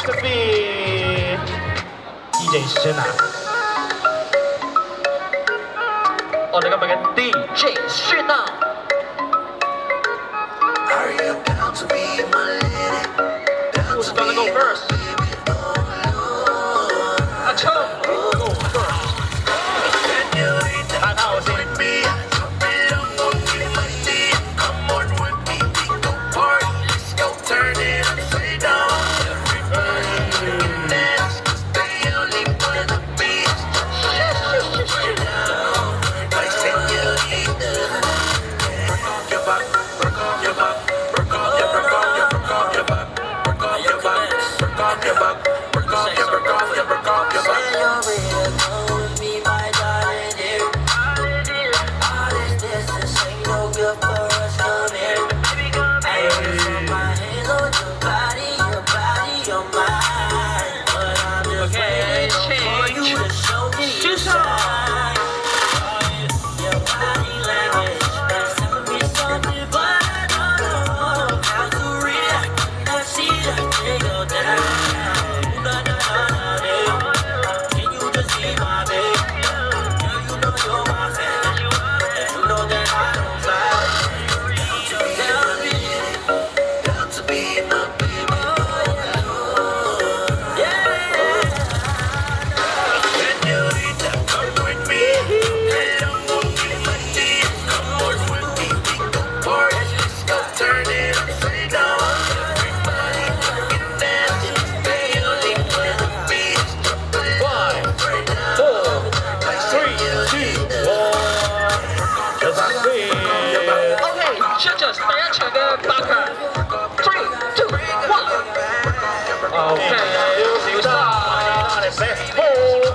philosophy DJ SuenNam， 我哋今日嘅 DJ SuenNam。 Who's gonna go first? Chung, go first. 看他我先。Judges 第一場嘅8強 ，3、2、1。OK，SiuSa，let's go。